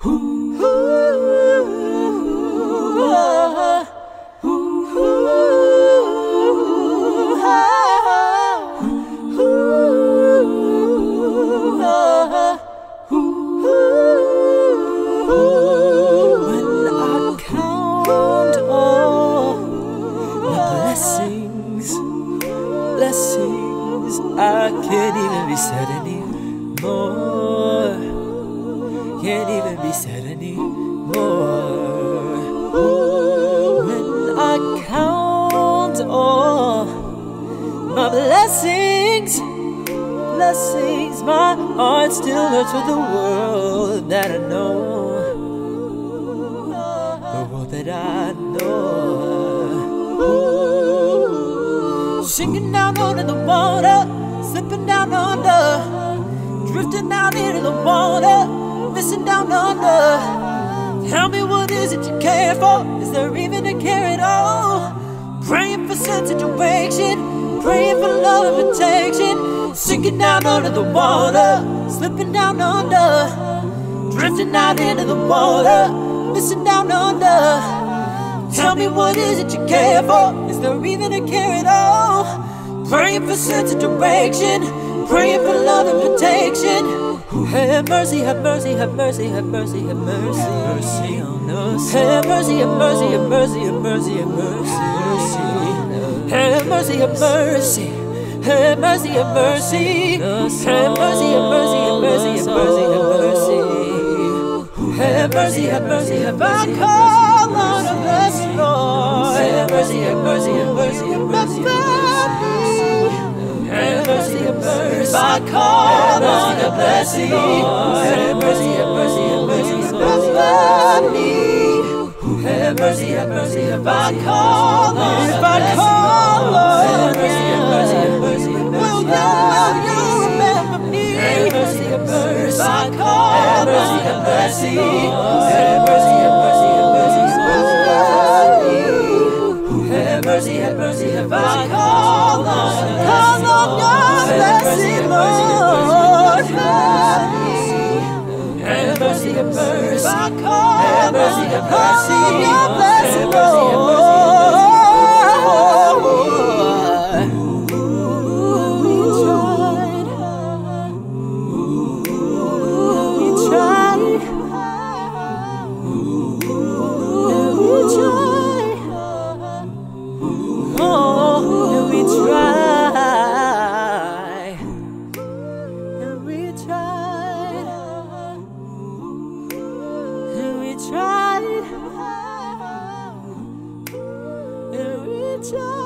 Blessings, I can't even be said anymore. Can't even be said anymore. When I count all my blessings, my heart still hurts for the world that I know. The world that I know. Sinking down under the water, slipping down under, drifting out into the water, missing down under. Tell me, what is it you care for? Is there even a care at all? Praying for certain situation, praying for love and protection. Sinking down under the water, slipping down under, drifting out into the water, missing down under. Tell me, what is it you care for? Is there even a care at all? Praying for sense of direction, praying for love and protection. Have mercy, have mercy, have mercy, have mercy, have mercy, mercy on us. Have mercy, have mercy, have mercy, have mercy, have mercy, have mercy, have mercy, have mercy, have mercy, have mercy, have mercy, have mercy, have mercy, have mercy. Have mercy, have mercy, have mercy, I call on a blessed Lord. Have mercy, have mercy, have mercy, have mercy, have mercy, have mercy, I call on a blessed Lord. Have mercy, have mercy, have mercy, have mercy, have mercy, have mercy, have I call on a blessed Lord. Have mercy, have mercy, have mercy, have mercy, will you remember me? Have mercy, have mercy, I call on a blessed Lord. Have mercy, have mercy, have mercy, have mercy, have mercy, have I call on your blessed Lord. Have mercy, have mercy, I call have mercy, have mercy, your blessed Lord. We tried.